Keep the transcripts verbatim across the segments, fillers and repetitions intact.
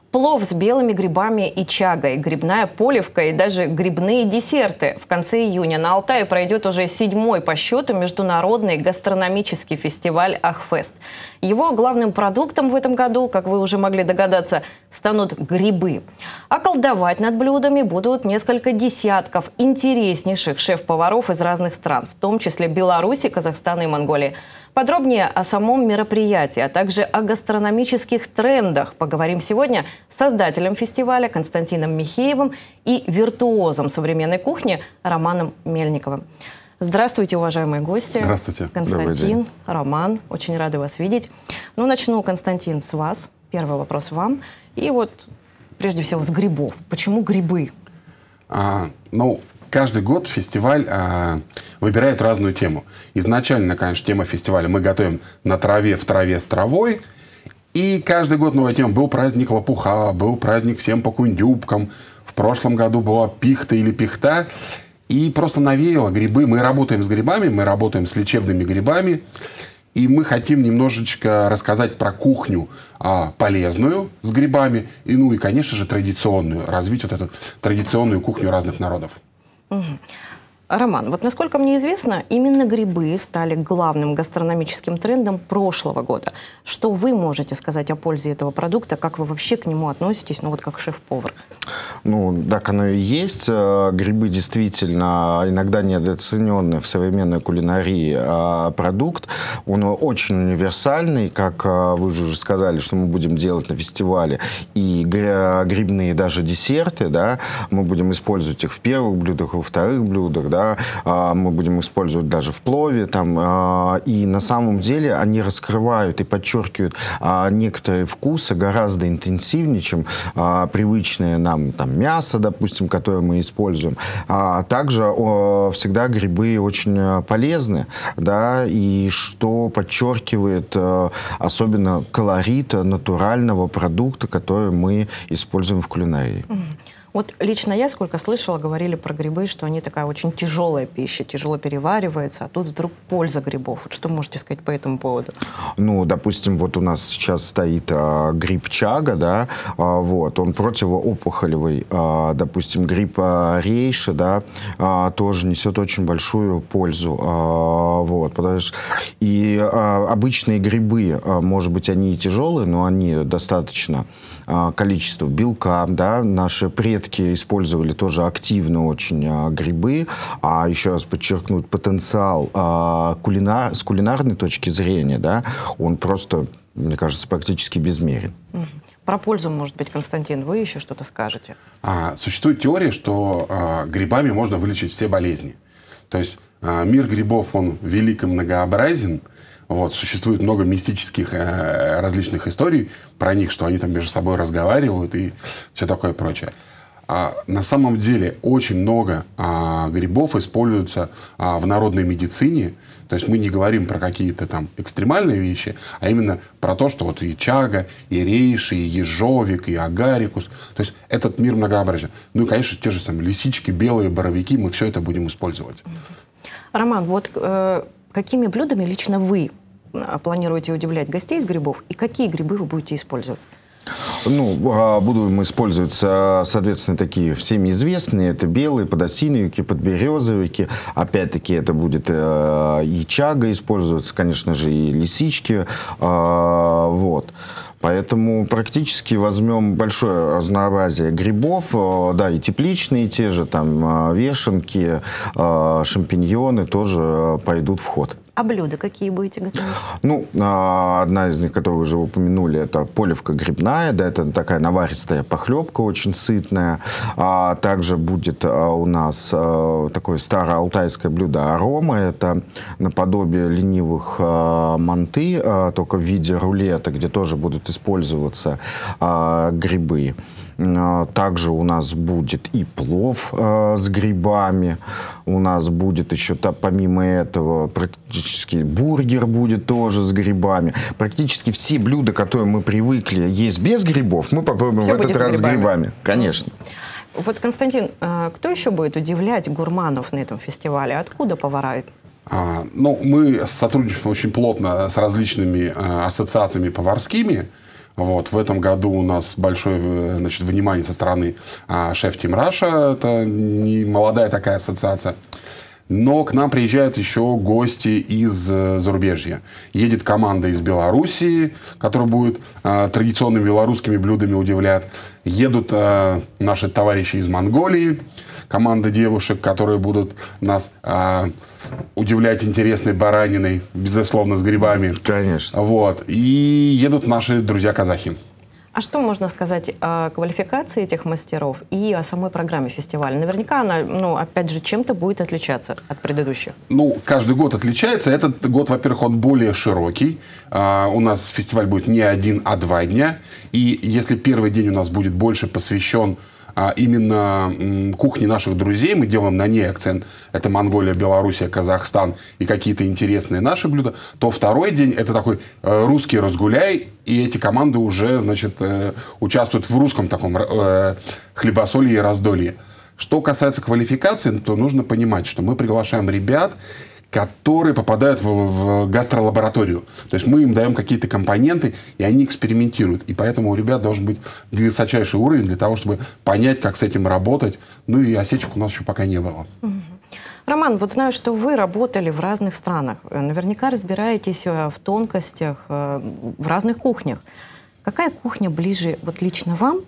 Плов с белыми грибами и чагой, грибная поливка и даже грибные десерты. В конце июня на Алтае пройдет уже седьмой по счету международный гастрономический фестиваль «Ахфест». Его главным продуктом в этом году, как вы уже могли догадаться, станут грибы. А колдовать над блюдами будут несколько десятков интереснейших шеф-поваров из разных стран, в том числе Беларуси, Казахстана и Монголии. Подробнее о самом мероприятии, а также о гастрономических трендах поговорим сегодня с создателем фестиваля Константином Михеевым и виртуозом современной кухни Романом Мельниковым. Здравствуйте, уважаемые гости. Здравствуйте. Константин, Роман, очень рады вас видеть. Ну, начну, Константин, с вас. Первый вопрос вам. И вот, прежде всего, с грибов. Почему грибы? А, ну... Каждый год фестиваль э, выбирает разную тему. Изначально, конечно, тема фестиваля мы готовим на траве, в траве с травой. И каждый год новая тема. Был праздник лопуха, был праздник всем по кундюбкам. В прошлом году была пихта или пихта. И просто навеяло грибы. Мы работаем с грибами, мы работаем с лечебными грибами. И мы хотим немножечко рассказать про кухню а, полезную с грибами. И, ну и, конечно же, традиционную. Развить вот эту традиционную кухню разных народов. Угу. Роман, вот насколько мне известно, именно грибы стали главным гастрономическим трендом прошлого года. Что вы можете сказать о пользе этого продукта? Как вы вообще к нему относитесь, ну вот как шеф-повар? Ну, так оно и есть. Грибы действительно иногда недооцененный в современной кулинарии продукт. Он очень универсальный, как вы же уже сказали, что мы будем делать на фестивале. И грибные даже десерты, да, мы будем использовать их в первых блюдах, во вторых блюдах, да. Мы будем использовать даже в плове. Там, и на самом деле они раскрывают и подчеркивают некоторые вкусы гораздо интенсивнее, чем привычные нам там, мясо, допустим, которое мы используем. А также всегда грибы очень полезны, да, и что подчеркивает особенно колорит натурального продукта, который мы используем в кулинарии. Вот лично я, сколько слышала, говорили про грибы, что они такая очень тяжелая пища, тяжело переваривается, а тут вдруг польза грибов. Вот что можете сказать по этому поводу? Ну, допустим, вот у нас сейчас стоит а, гриб чага, да, а, вот, он противоопухолевый. А, допустим, гриб а, рейши, да, а, тоже несет очень большую пользу. А, вот, потому что и а, обычные грибы, а, может быть, они и тяжелые, но они достаточно а, количество белка, да, наши предки использовали тоже активно очень а, грибы, а еще раз подчеркнуть потенциал а, кулинар, с кулинарной точки зрения, да, он просто, мне кажется, практически безмерен. Про пользу, может быть, Константин, вы еще что-то скажете? А, существует теория, что а, грибами можно вылечить все болезни. То есть а, мир грибов, он велик и многообразен. Вот, существует много мистических э, различных историй про них, что они там между собой разговаривают и все такое прочее. А, на самом деле очень много а, грибов используются а, в народной медицине. То есть мы не говорим про какие-то там экстремальные вещи, а именно про то, что вот и чага, и рейши, и ежовик, и агарикус. То есть этот мир многообразен. Ну и, конечно, те же самые лисички, белые боровики, мы все это будем использовать. Роман, вот э, какими блюдами лично вы планируете удивлять гостей из грибов? И какие грибы вы будете использовать? Ну, будем использовать, соответственно, такие всеми известные. Это белые подосиновики, подберезовики. Опять-таки, это будет и чага использоваться, конечно же, и лисички. Вот. Поэтому практически возьмем большое разнообразие грибов, да, и тепличные те же, там, вешенки, шампиньоны тоже пойдут в ход. А блюда какие будете готовить? Ну, одна из них, которую вы уже упомянули, это поливка грибная, да, это такая наваристая похлебка, очень сытная. А также будет у нас такое староалтайское блюдо арома, это наподобие ленивых манты, только в виде рулета, где тоже будут использоваться грибы. Также у нас будет и плов э, с грибами. У нас будет еще, та, помимо этого, практически бургер будет тоже с грибами. Практически все блюда, которые мы привыкли есть без грибов, мы попробуем все в этот раз с грибами. с грибами. Конечно. Вот, Константин, кто еще будет удивлять гурманов на этом фестивале? Откуда повара? А, ну, мы сотрудничаем очень плотно с различными а, ассоциациями поварскими. Вот. В этом году у нас большое, значит, внимание со стороны а, Chef Team Russia. Это не молодая такая ассоциация. Но к нам приезжают еще гости из зарубежья. Едет команда из Белоруссии, которая будет э, традиционными белорусскими блюдами удивлять. Едут э, наши товарищи из Монголии, команда девушек, которые будут нас э, удивлять интересной бараниной, безусловно, с грибами. Конечно. Вот. И едут наши друзья-казахи. А что можно сказать о квалификации этих мастеров и о самой программе фестиваля? Наверняка она, ну, опять же, чем-то будет отличаться от предыдущих. Ну, каждый год отличается. Этот год, во-первых, он более широкий. А, у нас фестиваль будет не один, а два дня. И если первый день у нас будет больше посвящен а, именно м, кухне наших друзей, мы делаем на ней акцент. Это Монголия, Белоруссия, Казахстан и какие-то интересные наши блюда. То второй день это такой э, русский разгуляй. И эти команды уже, значит, э, участвуют в русском таком э, хлебосолье и раздолье. Что касается квалификации, то нужно понимать, что мы приглашаем ребят, которые попадают в, в гастролабораторию. То есть мы им даем какие-то компоненты, и они экспериментируют. И поэтому у ребят должен быть высочайший уровень для того, чтобы понять, как с этим работать. Ну и осечек у нас еще пока не было. Роман, вот знаю, что вы работали в разных странах. Наверняка разбираетесь в тонкостях, в разных кухнях. Какая кухня ближе вот лично вам?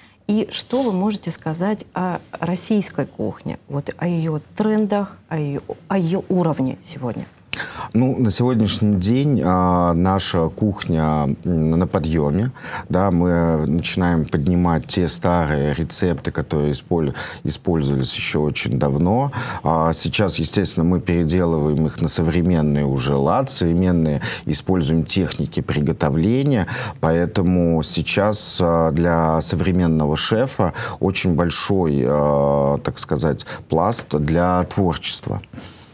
И что вы можете сказать о российской кухне? Вот о ее трендах, о ее, о ее уровне сегодня? Ну, на сегодняшний день а, наша кухня на подъеме. Да, мы начинаем поднимать те старые рецепты, которые исполь, использовались еще очень давно. А сейчас, естественно, мы переделываем их на современный уже лад, современные используем техники приготовления. Поэтому сейчас а, для современного шефа очень большой, а, так сказать, пласт для творчества.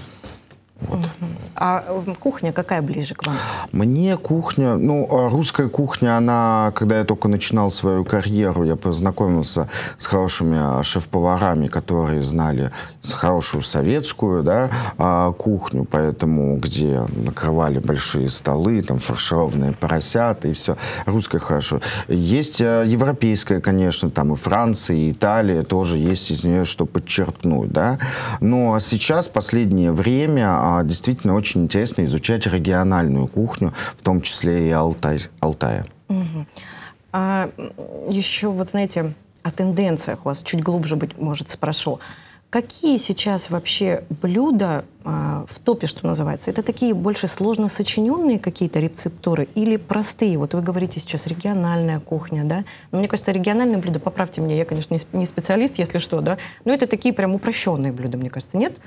Вот. А кухня какая ближе к вам? Мне кухня, ну, русская кухня, она, когда я только начинал свою карьеру, я познакомился с хорошими шеф-поварами, которые знали хорошую советскую, да, кухню, поэтому где накрывали большие столы, там фаршированные поросята и все. Русская хорошо. Есть европейская, конечно, там и Франция, и Италия тоже есть из нее что подчерпнуть, да. Но сейчас, в последнее время, действительно очень интересно изучать региональную кухню, в том числе и Алтай, Алтая. Угу. А еще, вот знаете, о тенденциях вас чуть глубже, быть может, спрошу. Какие сейчас вообще блюда а, в топе, что называется? Это такие больше сложно сочиненные какие-то рецептуры или простые? Вот вы говорите сейчас региональная кухня, да? Но мне кажется, региональные блюда, поправьте меня, я, конечно, не специалист, если что, да? Но это такие прям упрощенные блюда, мне кажется, нет?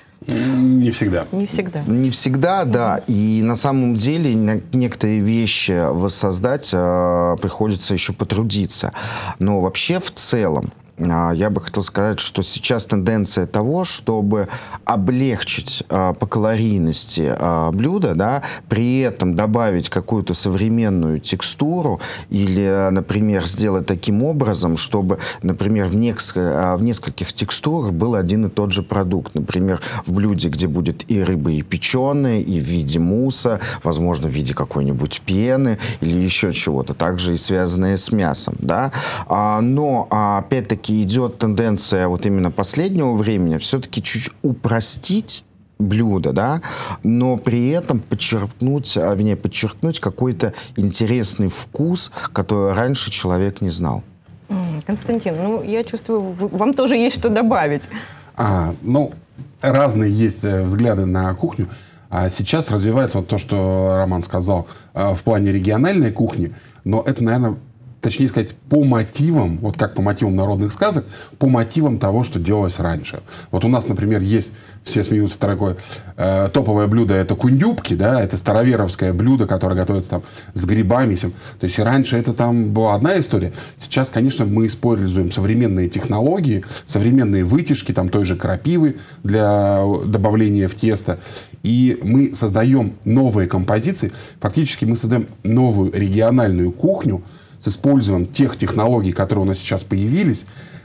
Не всегда. Не всегда. Не всегда, да. Mm-hmm. И на самом деле некоторые вещи воссоздать э, приходится еще потрудиться. Но вообще в целом я бы хотел сказать, что сейчас тенденция того, чтобы облегчить э, по калорийности э, блюдо, да, при этом добавить какую-то современную текстуру или, например, сделать таким образом, чтобы, например, в, неск- э, в нескольких текстурах был один и тот же продукт. Например, в блюде, где будет и рыба, и печеная, и в виде мусса, возможно, в виде какой-нибудь пены или еще чего-то, также и связанное с мясом. Да? А, но, опять-таки, идет тенденция вот именно последнего времени все-таки чуть упростить блюдо, да, но при этом подчеркнуть, а, вернее, подчеркнуть какой-то интересный вкус, который раньше человек не знал. Константин, ну, я чувствую, вы, вам тоже есть что добавить. А, ну, разные есть взгляды на кухню. А сейчас развивается вот то, что Роман сказал, в плане региональной кухни, но это, наверное, точнее сказать, по мотивам, вот как по мотивам народных сказок, по мотивам того, что делалось раньше. Вот у нас, например, есть, все смеются, такое э, топовое блюдо, это кундюбки, да, это староверовское блюдо, которое готовится там с грибами. Всем. То есть раньше это там была одна история. Сейчас, конечно, мы используем современные технологии, современные вытяжки, там той же крапивы для добавления в тесто. И мы создаем новые композиции. Фактически мы создаем новую региональную кухню, с использованием тех технологий, которые у нас сейчас появились,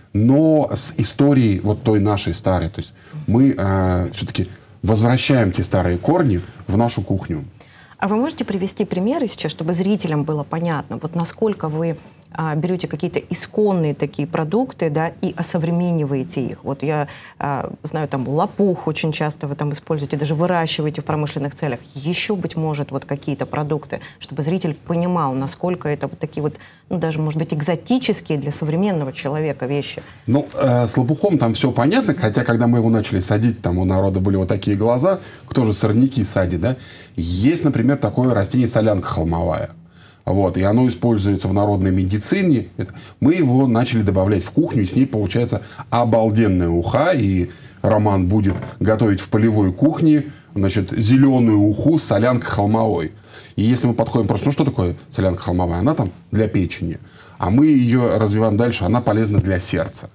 но с историей вот той нашей старой. То есть мы э, все-таки возвращаем те старые корни в нашу кухню. А вы можете привести примеры сейчас, чтобы зрителям было понятно, вот насколько вы а, берете какие-то исконные такие продукты, да, и осовремениваете их? Вот я а, знаю, там лопух очень часто вы там используете, даже выращиваете в промышленных целях. Еще, быть может, вот какие-то продукты, чтобы зритель понимал, насколько это вот такие вот, ну, даже, может быть, экзотические для современного человека вещи. Ну, э, с лопухом там все понятно, хотя, когда мы его начали садить, там у народа были вот такие глаза, кто же сорняки садит, да? Есть, например, такое растение солянка холмовая. Вот, и оно используется в народной медицине. Мы его начали добавлять в кухню, и с ней получается обалденная уха. И Роман будет готовить в полевой кухне, значит, зеленую уху с солянкой холмовой. И если мы подходим просто, ну что такое солянка холмовая? Она там для печени. А мы ее развиваем дальше, она полезна для сердца.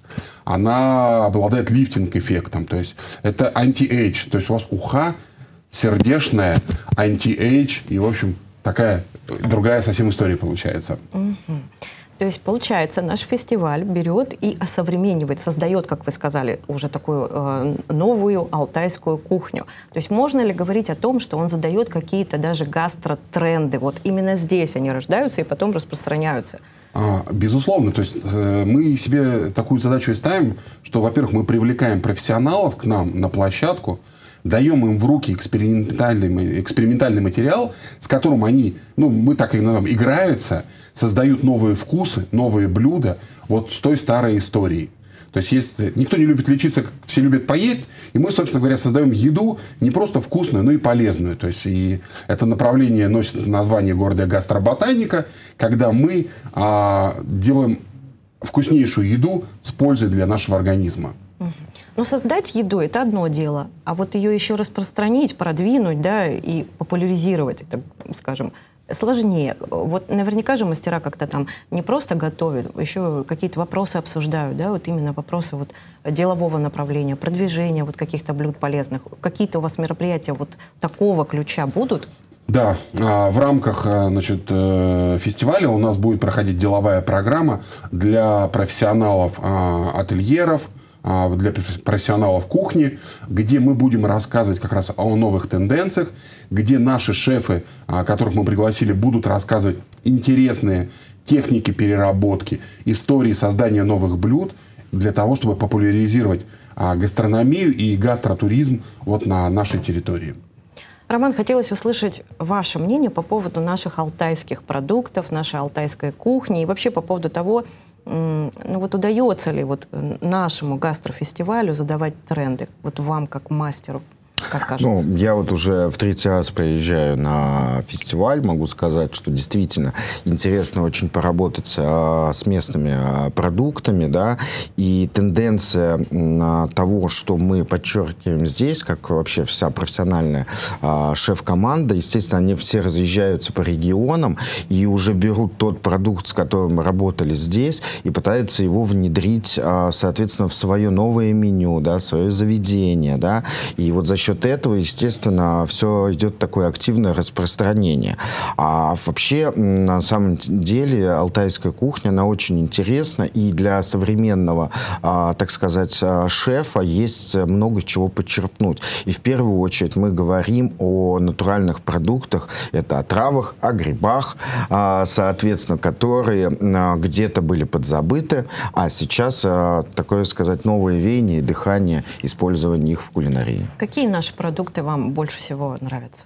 Она обладает лифтинг-эффектом. То есть это анти-эйдж. То есть у вас уха сердечная, анти-эйдж. И, в общем, такая другая совсем история получается. Угу. То есть, получается, наш фестиваль берет и осовременивает, создает, как вы сказали, уже такую э, новую алтайскую кухню. То есть можно ли говорить о том, что он задает какие-то даже гастротренды? Вот именно здесь они рождаются и потом распространяются? А, безусловно. То есть э, мы себе такую задачу и ставим, что, во-первых, мы привлекаем профессионалов к нам на площадку, даем им в руки экспериментальный, экспериментальный материал, с которым они, ну, мы так и ну, играются, создают новые вкусы, новые блюда вот с той старой историей. То есть, есть никто не любит лечиться, все любят поесть, и мы, собственно говоря, создаем еду не просто вкусную, но и полезную. То есть, и это направление носит название гордая гастроботаника, когда мы а, делаем вкуснейшую еду с пользой для нашего организма. Ну, создать еду – это одно дело, а вот ее еще распространить, продвинуть, да, и популяризировать, это, скажем, сложнее. Вот наверняка же мастера как-то там не просто готовят, еще какие-то вопросы обсуждают, да, вот именно вопросы вот делового направления, продвижения вот каких-то блюд полезных. Какие-то у вас мероприятия вот такого ключа будут? Да, в рамках, значит, фестиваля у нас будет проходить деловая программа для профессионалов ательеров, для профессионалов кухни, где мы будем рассказывать как раз о новых тенденциях, где наши шефы, которых мы пригласили, будут рассказывать интересные техники переработки, истории создания новых блюд для того, чтобы популяризировать гастрономию и гастротуризм вот на нашей территории. Роман, хотелось услышать ваше мнение по поводу наших алтайских продуктов, нашей алтайской кухни и вообще по поводу того, ну вот удается ли вот нашему гастрофестивалю задавать тренды? Вот вам, как мастеру, как кажется? Ну, я вот уже в третий раз приезжаю на фестиваль. Могу сказать, что действительно интересно очень поработать а, с местными а, продуктами, да, и тенденция а, того, что мы подчеркиваем здесь, как вообще вся профессиональная а, шеф-команда, естественно, они все разъезжаются по регионам и уже берут тот продукт, с которым мы работали здесь, и пытаются его внедрить, а, соответственно, в свое новое меню, да, в свое заведение, да, и вот за счет этого, естественно, все идет такое активное распространение. А вообще, на самом деле, алтайская кухня, она очень интересна, и для современного, а, так сказать, шефа есть много чего подчерпнуть. И в первую очередь мы говорим о натуральных продуктах, это о травах, о грибах, а, соответственно, которые а, где-то были подзабыты, а сейчас, а, такое сказать, новое веяние и дыхание использования их в кулинарии. Какие наши продукты вам больше всего нравятся?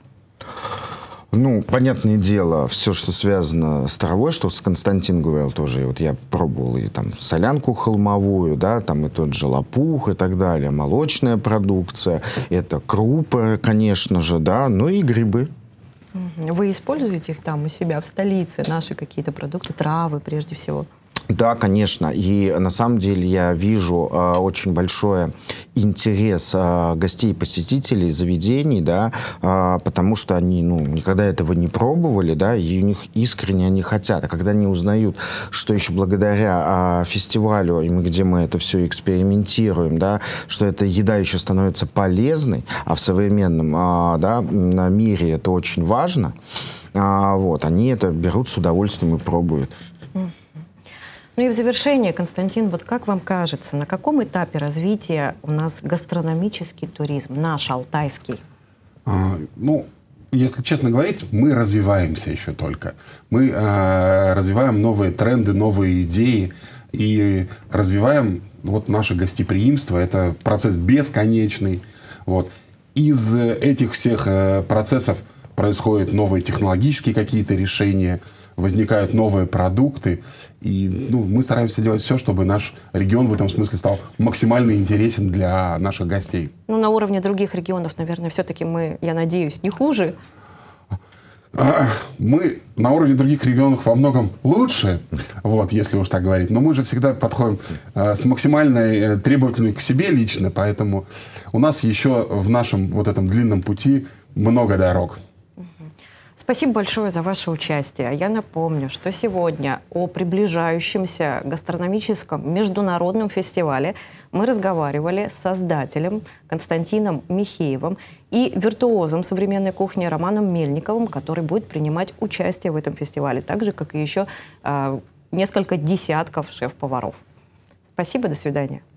Ну, понятное дело, все, что связано с травой, что с Константин говорил тоже, вот я пробовал и там солянку холмовую, да, там и тот же лопух и так далее, молочная продукция, это крупы, конечно же, да, ну и грибы. Вы используете их там у себя в столице, наши какие-то продукты, травы прежде всего? Да, конечно. И на самом деле я вижу э, очень большой интерес э, гостей и посетителей заведений, да, э, потому что они, ну, никогда этого не пробовали, да, и у них искренне они хотят. А когда они узнают, что еще благодаря э, фестивалю, где мы это все экспериментируем, да, что эта еда еще становится полезной, а в современном э, да, мире это очень важно, э, вот, они это берут с удовольствием и пробуют. Ну и в завершение, Константин, вот как вам кажется, на каком этапе развития у нас гастрономический туризм, наш алтайский? А, ну, если честно говорить, мы развиваемся еще только. Мы э, развиваем новые тренды, новые идеи и развиваем вот наше гостеприимство. Это процесс бесконечный. Вот. Из этих всех э, процессов происходят новые технологические какие-то решения, возникают новые продукты. И ну, мы стараемся делать все, чтобы наш регион в этом смысле стал максимально интересен для наших гостей. Ну, на уровне других регионов, наверное, все-таки мы, я надеюсь, не хуже. Мы на уровне других регионов во многом лучше, вот, если уж так говорить. Но мы же всегда подходим э, с максимальной э, требовательностью к себе лично, поэтому у нас еще в нашем вот этом длинном пути много дорог. Спасибо большое за ваше участие. Я напомню, что сегодня о приближающемся гастрономическом международном фестивале мы разговаривали с создателем Константином Михеевым и виртуозом современной кухни Романом Мельниковым, который будет принимать участие в этом фестивале, так же, как и еще э, несколько десятков шеф-поваров. Спасибо, до свидания.